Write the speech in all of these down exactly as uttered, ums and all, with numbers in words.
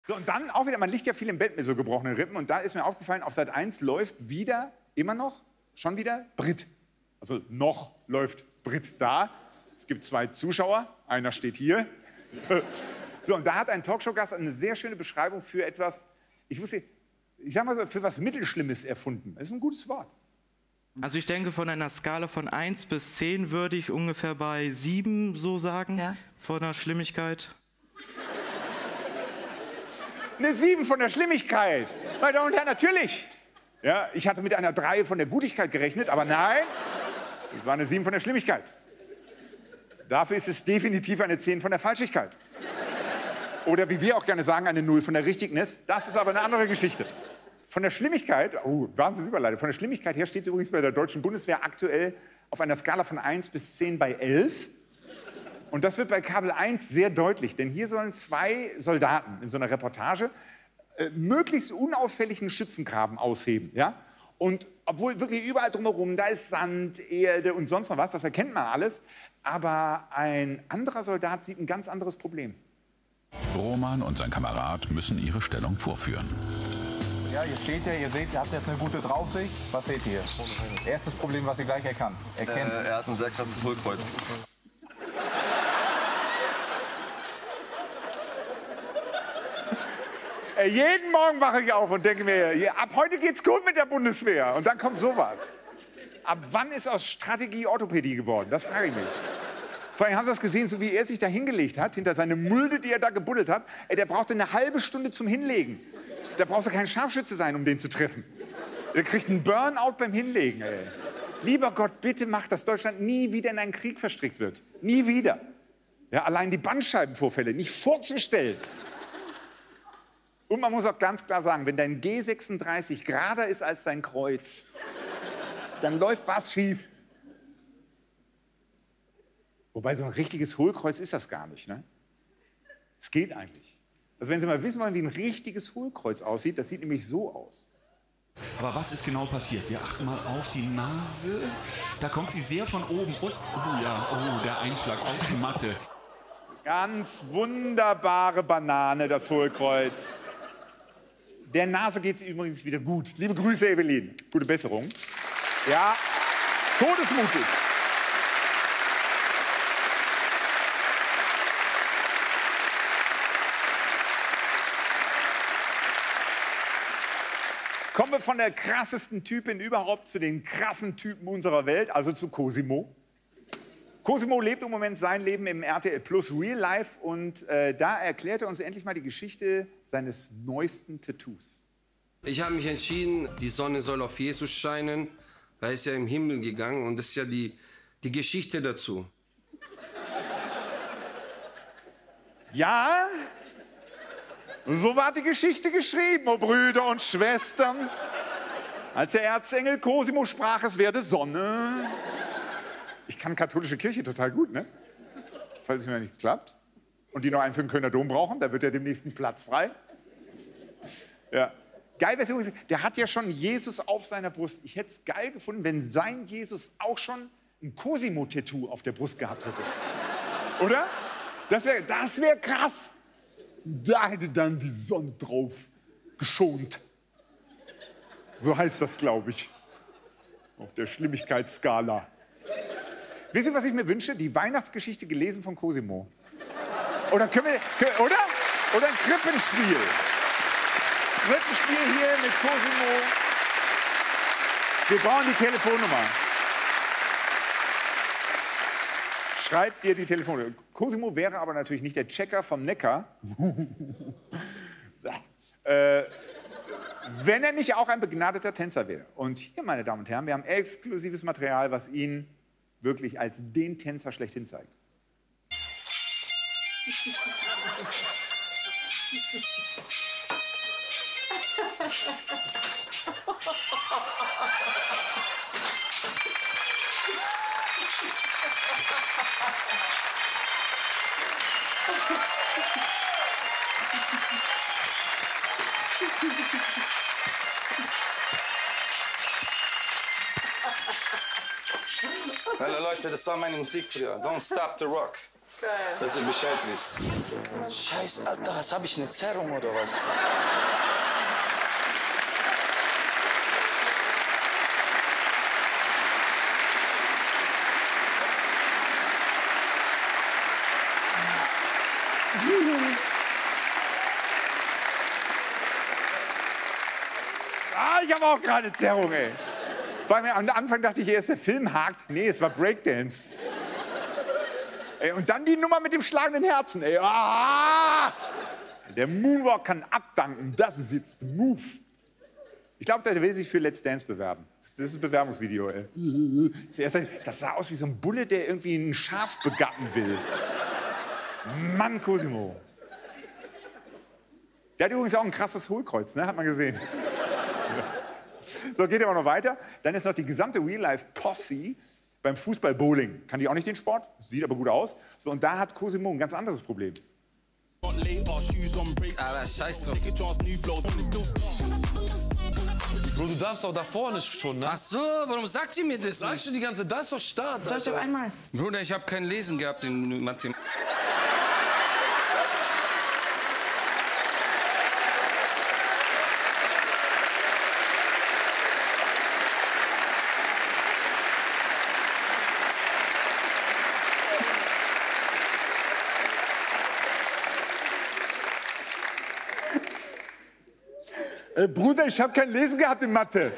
So, und dann auch wieder, man liegt ja viel im Bett mit so gebrochenen Rippen. Und da ist mir aufgefallen, auf Sat eins läuft wieder, immer noch, schon wieder Brit. Also noch läuft Brit da. Es gibt zwei Zuschauer, einer steht hier. So, und da hat ein Talkshow-Gast eine sehr schöne Beschreibung für etwas, ich wusste, ich sag mal so, für was Mittelschlimmes erfunden. Das ist ein gutes Wort. Also ich denke, von einer Skala von eins bis zehn würde ich ungefähr bei sieben so sagen, ja. Von der Schlimmigkeit. Eine sieben von der Schlimmigkeit. Meine Damen und Herren, natürlich. Ja, ich hatte mit einer drei von der Gutigkeit gerechnet, aber nein, es war eine sieben von der Schlimmigkeit. Dafür ist es definitiv eine zehn von der Falschigkeit. Oder wie wir auch gerne sagen, eine null von der Richtigness. Das ist aber eine andere Geschichte. Von der Schlimmigkeit, oh, Wahnsinnsüberleitung, von der Schlimmigkeit her steht es übrigens bei der deutschen Bundeswehr aktuell auf einer Skala von eins bis zehn bei elf. Und das wird bei Kabel eins sehr deutlich, denn hier sollen zwei Soldaten in so einer Reportage äh, möglichst unauffälligen Schützengraben ausheben. Ja? Und obwohl wirklich überall drumherum, da ist Sand, Erde und sonst noch was, das erkennt man alles. Aber ein anderer Soldat sieht ein ganz anderes Problem. Roman und sein Kamerad müssen ihre Stellung vorführen. Ja, ihr steht ja, ihr seht, ihr habt jetzt eine gute Draufsicht. Was seht ihr? Erstes Problem, was ihr gleich erkannt. Erkennt. Äh, er hat ein sehr krasses Hohlkreuz. Jeden Morgen wache ich auf und denke mir, ja, ab heute geht's gut mit der Bundeswehr. Und dann kommt sowas. Ab wann ist aus Strategie Orthopädie geworden? Das frage ich mich. Vor allem haben Sie das gesehen, so wie er sich da hingelegt hat, hinter seine Mulde, die er da gebuddelt hat. Ey, der brauchte eine halbe Stunde zum Hinlegen. Da brauchst du kein Scharfschütze sein, um den zu treffen. Der kriegt einen Burnout beim Hinlegen. Ey. Lieber Gott, bitte mach, dass Deutschland nie wieder in einen Krieg verstrickt wird. Nie wieder. Ja, allein die Bandscheibenvorfälle nicht vorzustellen. Und man muss auch ganz klar sagen, wenn dein G sechsunddreißig gerader ist als dein Kreuz, dann läuft was schief. Wobei so ein richtiges Hohlkreuz ist das gar nicht, ne? Es geht eigentlich. Also wenn Sie mal wissen wollen, wie ein richtiges Hohlkreuz aussieht, das sieht nämlich so aus. Aber was ist genau passiert? Wir achten mal auf die Nase. Da kommt sie sehr von oben. Und, oh ja, oh, der Einschlag auf die Matte. Ganz wunderbare Banane, das Hohlkreuz. Der Nase geht es übrigens wieder gut. Liebe Grüße, Evelyn. Gute Besserung. Ja, todesmutig. Kommen wir von der krassesten Typin überhaupt zu den krassen Typen unserer Welt, also zu Cosimo. Cosimo lebt im Moment sein Leben im R T L Plus Real Life und äh, da erklärt er uns endlich mal die Geschichte seines neuesten Tattoos. Ich habe mich entschieden, die Sonne soll auf Jesus scheinen. Er ist ja im Himmel gegangen und das ist ja die, die Geschichte dazu. Ja, so war die Geschichte geschrieben, o Brüder und Schwestern. Als der Erzengel Cosimo sprach, es werde Sonne. Ich kann katholische Kirche total gut, ne? Falls es mir nicht klappt. Und die noch einen für den Kölner Dom brauchen, da wird ja demnächst ein Platz frei. Ja. Geil wäre es übrigens, der hat ja schon Jesus auf seiner Brust. Ich hätte es geil gefunden, wenn sein Jesus auch schon ein Cosimo-Tattoo auf der Brust gehabt hätte. Oder? Das wäre das wär krass. Da hätte dann die Sonne drauf geschont. So heißt das, glaube ich. Auf der Schlimmigkeitsskala. Wisst ihr, was ich mir wünsche? Die Weihnachtsgeschichte gelesen von Cosimo. Oder können wir, können, oder? Oder ein Krippenspiel. Krippenspiel hier mit Cosimo. Wir brauchen die Telefonnummer. Schreibt dir die Telefonnummer. Cosimo wäre aber natürlich nicht der Checker vom Neckar. äh, wenn er nicht auch ein begnadeter Tänzer wäre. Und hier, meine Damen und Herren, wir haben exklusives Material, was ihn wirklich als den Tänzer schlechthin zeigt. Hallo Leute, das war meine Musik früher. Don't stop the rock. Geil. Dass ihr Bescheid wisst. Scheiß, Alter, was hab ich, eine Zerrung oder was? Ah, ich habe auch gerade Zerrung, ey. Vor allem am Anfang dachte ich erst, der Film hakt. Nee, es war Breakdance. Ey, und dann die Nummer mit dem schlagenden Herzen, ey. Ah! Der Moonwalk kann abdanken. Das ist jetzt der Move. Ich glaube, der will sich für Let's Dance bewerben. Das ist ein Bewerbungsvideo, ey. Zuerst, das sah aus wie so ein Bulle, der irgendwie ein Schaf begatten will. Mann, Cosimo. Der hat übrigens auch ein krasses Hohlkreuz, ne? Hat man gesehen. So, geht aber noch weiter. Dann ist noch die gesamte Real-Life-Posse beim Fußball-Bowling. Kann die auch nicht den Sport, sieht aber gut aus. So, und da hat Cosimo ein ganz anderes Problem. Aber scheiß drauf. Bro, du darfst doch da vorne schon, ne? Ach so, warum sagt ihr mir das nicht? Sagst du die ganze, das ist doch Start. Sag doch einmal. Bruder, ich habe kein Lesen gehabt in Mathe. Äh, Bruder, ich habe kein Lesen gehabt in Mathe.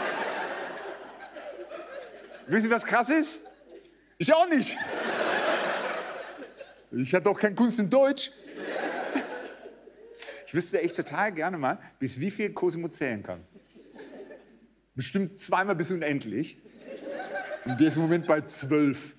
Wisst ihr, was krass ist? Ich auch nicht. Ich hatte auch keine Kunst in Deutsch. Ich wüsste echt total gerne mal, bis wie viel Cosimo zählen kann. Bestimmt zweimal bis unendlich. Und der ist im Moment bei zwölf.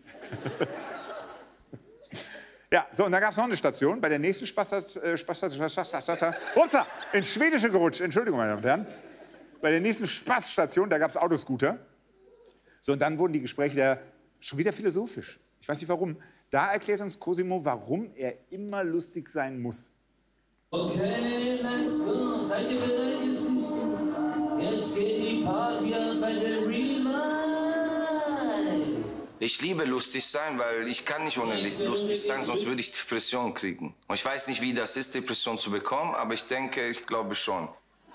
Ja, so, und dann gab es noch eine Station. Bei der nächsten Spaßstation, Spaßstation, upsa, ins Schwedische gerutscht. Entschuldigung, meine Damen und Herren. Bei der nächsten Spaßstation, da gab es Autoscooter. So, und dann wurden die Gespräche da schon wieder philosophisch. Ich weiß nicht warum. Da erklärt uns Cosimo, warum er immer lustig sein muss. Okay, let's go. Seid ihr bereit, ihr Süßen? Jetzt geht die Party ab bei der Real Life. Ich liebe lustig sein, weil ich kann nicht ohne lustig sein, sonst würde ich Depression kriegen. Und ich weiß nicht, wie das ist, Depression zu bekommen, aber ich denke, ich glaube schon.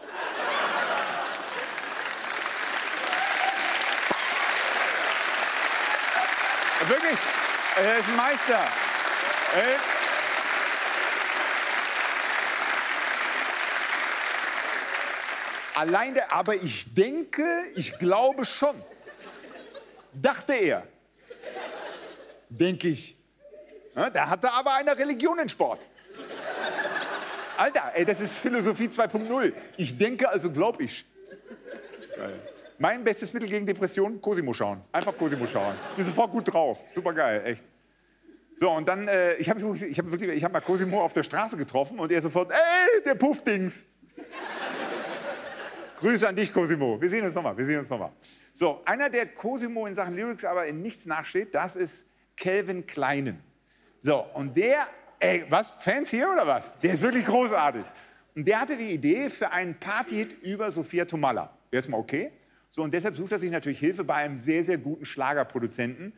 Wirklich, er ist ein Meister. Ey. Allein der, aber ich denke, ich glaube schon. Dachte er. Denke ich. Ja, da hatte aber eine Religion in Sport. Alter, ey, das ist Philosophie zwei Punkt null. Ich denke, also glaub ich. Geil. Mein bestes Mittel gegen Depressionen, Cosimo schauen. Einfach Cosimo schauen. Ich bin sofort gut drauf. Super geil, echt. So, und dann, äh, ich habe ich hab wirklich, ich hab mal Cosimo auf der Straße getroffen und er sofort, ey, der Puffdings. Grüße an dich, Cosimo. Wir sehen uns nochmal, wir sehen uns nochmal. So, einer, der Cosimo in Sachen Lyrics aber in nichts nachsteht, das ist Calvin Kleinen. So, und der, ey, was, Fans hier oder was? Der ist wirklich großartig. Und der hatte die Idee für einen Partyhit über Sophia Tomalla. Erstmal okay. So, und deshalb sucht er sich natürlich Hilfe bei einem sehr, sehr guten Schlagerproduzenten.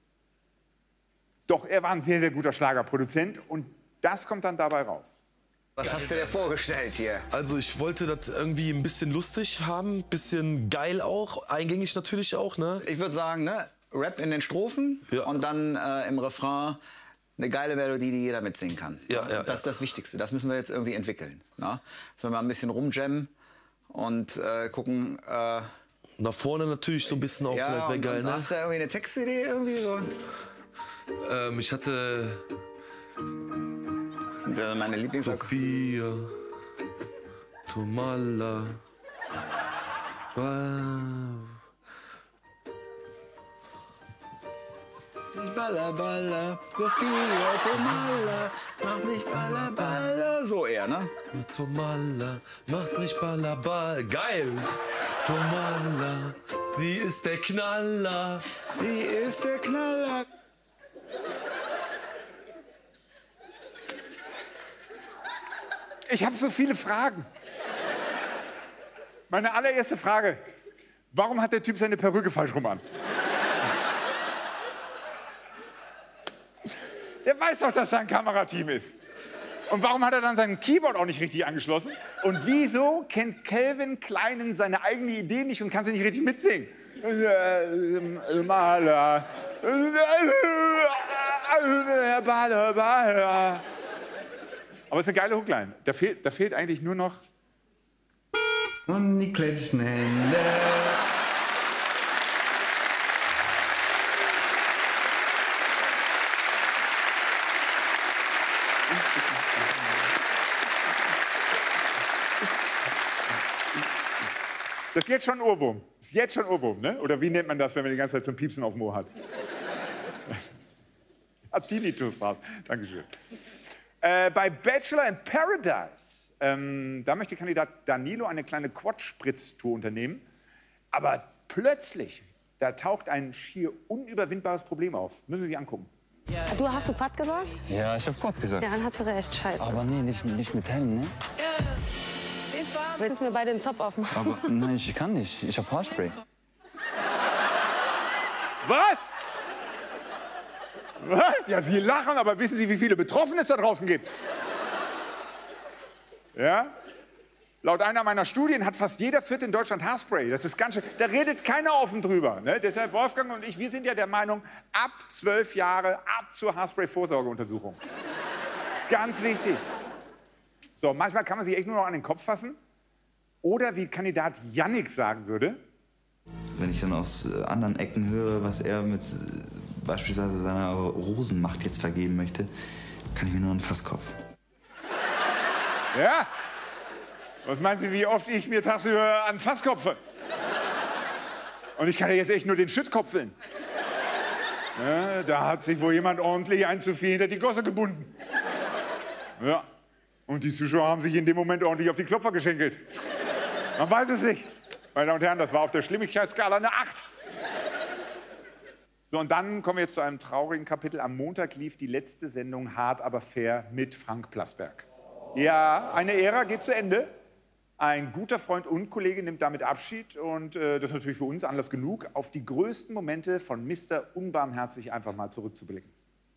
Doch, er war ein sehr, sehr guter Schlagerproduzent und das kommt dann dabei raus. Was hast du dir vorgestellt hier? Also ich wollte das irgendwie ein bisschen lustig haben, ein bisschen geil auch, eingängig natürlich auch, ne? Ich würde sagen, ne, Rap in den Strophen ja. und dann äh, im Refrain eine geile Melodie, die jeder mitsingen kann. Ja, ja, das ist das Wichtigste, das müssen wir jetzt irgendwie entwickeln. Ne? Sollen wir mal ein bisschen rumjammen und äh, gucken... Äh, Nach vorne natürlich so ein bisschen auch, ja, vielleicht wäre geil, ne? Hast du irgendwie eine Textidee irgendwie so? Ähm, ich hatte... Das sind meine Lieblingssong. Sophia Tomalla. Balla, balla, Sophia Tomalla, mach mich balla, balla. So eher, ne? Tomalla, macht mich balla, balla. Geil! Tomalla, sie ist der Knaller. Sie ist der Knaller. Ich habe so viele Fragen. Meine allererste Frage. Warum hat der Typ seine Perücke falsch rum an? Der weiß doch, dass da ein Kamerateam ist. Und warum hat er dann sein Keyboard auch nicht richtig angeschlossen? Und wieso kennt Calvin Kleinen seine eigene Idee nicht und kann sie nicht richtig mitsingen? Maler. Aber es ist eine geile Hookline. Da fehlt, da fehlt eigentlich nur noch... Und die klatschen Hände. Das ist jetzt schon ein Ohrwurm. Das ist jetzt schon ein Ohrwurm, ne? Oder wie nennt man das, wenn man die ganze Zeit so ein Piepsen auf dem Ohr hat? Hat Tinnitus drauf. Dankeschön. Äh, bei Bachelor in Paradise, ähm, da möchte Kandidat Danilo eine kleine Quad-Spritztour unternehmen. Aber plötzlich, da taucht ein schier unüberwindbares Problem auf. Müssen Sie sich angucken. Du hast du Quad gesagt? Ja, ich hab Quad gesagt. Ja, dann hat sie recht. Scheiße. Aber nee, nicht, nicht mit Helm, ne? Willst du mir beide den Zopf aufmachen? Aber nein, ich kann nicht. Ich hab Haarspray. Was? Was? Ja, Sie lachen, aber wissen Sie, wie viele Betroffene es da draußen gibt? Ja? Laut einer meiner Studien hat fast jeder Vierte in Deutschland Haarspray. Das ist ganz schön. Da redet keiner offen drüber. Ne? Deshalb Wolfgang und ich, wir sind ja der Meinung, ab zwölf Jahre ab zur Haarspray-Vorsorgeuntersuchung. Das ist ganz wichtig. So, manchmal kann man sich echt nur noch an den Kopf fassen. Oder wie Kandidat Yannick sagen würde. Wenn ich dann aus äh, anderen Ecken höre, was er mit äh, beispielsweise seiner Rosenmacht jetzt vergeben möchte, kann ich mir nur einen Fasskopf. Ja? Was meinen Sie, wie oft ich mir tagsüber an Fass kopfe? Und ich kann ja jetzt echt nur den Schütt kopfeln. Ja, da hat sich wohl jemand ordentlich ein zu viel hinter die Gosse gebunden. Ja. Und die Zuschauer haben sich in dem Moment ordentlich auf die Klopfer geschenkelt. Man weiß es nicht. Meine Damen und Herren, das war auf der Schlimmigkeitsskala eine acht. So, und dann kommen wir jetzt zu einem traurigen Kapitel. Am Montag lief die letzte Sendung Hart aber fair mit Frank Plasberg. Ja, eine Ära geht zu Ende. Ein guter Freund und Kollege nimmt damit Abschied. Und äh, das ist natürlich für uns Anlass genug, auf die größten Momente von Mister Unbarmherzig einfach mal zurückzublicken.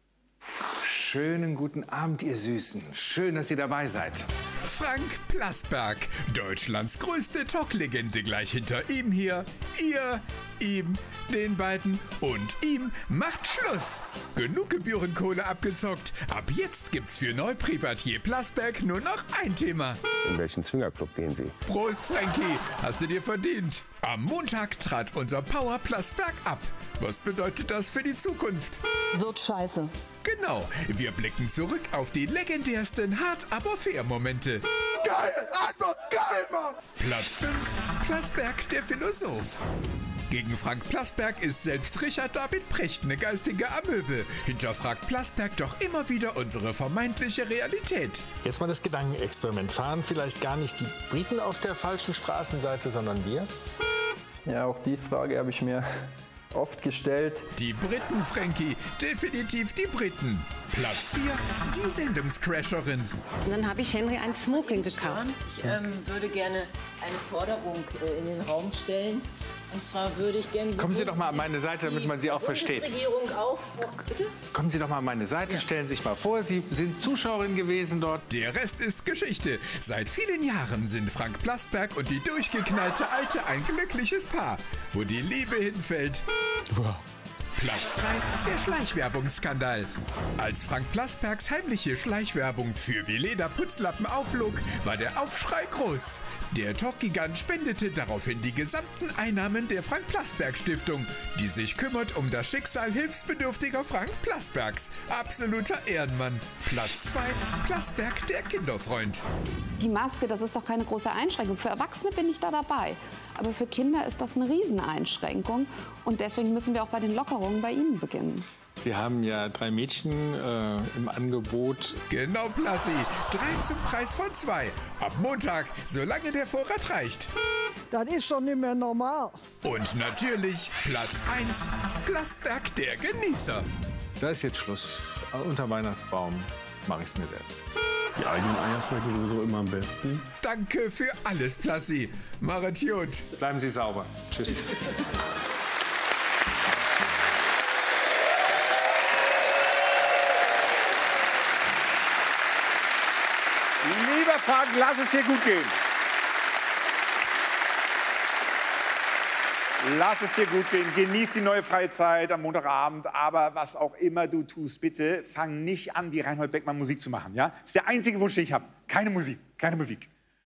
Schönen guten Abend, ihr Süßen. Schön, dass ihr dabei seid. Frank Plasberg, Deutschlands größte Talk-Legende, gleich hinter ihm hier. Ihr, ihm, den beiden und ihm macht Schluss. Genug Gebührenkohle abgezockt. Ab jetzt gibt's für Neuprivatier Plasberg nur noch ein Thema. In welchen Zwingerclub gehen Sie? Prost, Frankie, hast du dir verdient. Am Montag trat unser Power Plasberg ab. Was bedeutet das für die Zukunft? Wird scheiße. Genau, wir blicken zurück auf die legendärsten Hart aber fair Momente. Geil, einfach geil, Mann! Platz fünf, Plasberg, der Philosoph. Gegen Frank Plasberg ist selbst Richard David Precht eine geistige Amöbe. Hinterfragt Plasberg doch immer wieder unsere vermeintliche Realität. Jetzt mal das Gedankenexperiment. Fahren vielleicht gar nicht die Briten auf der falschen Straßenseite, sondern wir? Ja, auch die Frage habe ich mir oft gestellt. Die Briten, Frankie, definitiv die Briten. Platz vier, die Sendungscrasherin. Und dann habe ich Henry ein Smoking gekauft. Ich ähm, würde gerne eine Forderung äh, in den Raum stellen. Und zwar würde ich gerne... Kommen Sie doch mal an meine Seite, damit man Sie auch versteht. Bundesregierung auf... Bitte? Kommen Sie doch mal an meine Seite, ja. Stellen Sie sich mal vor, Sie sind Zuschauerin gewesen dort. Der Rest ist Geschichte. Seit vielen Jahren sind Frank Plasberg und die durchgeknallte Alte ein glückliches Paar. Wo die Liebe hinfällt. Wow. Platz drei, der Schleichwerbungsskandal. Als Frank Plasbergs heimliche Schleichwerbung für Veleda Putzlappen aufflog, war der Aufschrei groß. Der Talkgigant spendete daraufhin die gesamten Einnahmen der Frank Plasberg Stiftung, die sich kümmert um das Schicksal hilfsbedürftiger Frank Plasbergs. Absoluter Ehrenmann. Platz zwei, Plasberg, der Kinderfreund. Die Maske, das ist doch keine große Einschränkung. Für Erwachsene bin ich da dabei. Aber für Kinder ist das eine Rieseneinschränkung. Und deswegen müssen wir auch bei den Lockerungen bei Ihnen beginnen. Sie haben ja drei Mädchen äh, im Angebot. Genau, Plassi. Drei zum Preis von zwei. Ab Montag, solange der Vorrat reicht. Das ist doch nicht mehr normal. Und natürlich Platz eins, Plasberg, der Genießer. Da ist jetzt Schluss. Unter Weihnachtsbaum mache ich es mir selbst. Die eigenen Eier schmecken sowieso immer am besten. Danke für alles, Plassi. Machet gut. Bleiben Sie sauber. Tschüss. Frank, lass es dir gut gehen. Lass es dir gut gehen. Genieß die neue freie Zeit am Montagabend. Aber was auch immer du tust, bitte fang nicht an, wie Reinhold Beckmann Musik zu machen. Ja? Das ist der einzige Wunsch, den ich habe. Keine Musik, keine Musik.